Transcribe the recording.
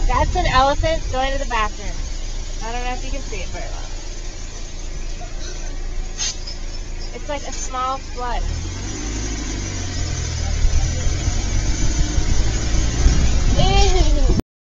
That's an elephant going to the bathroom. I don't know if you can see it very well. It's like a small flood.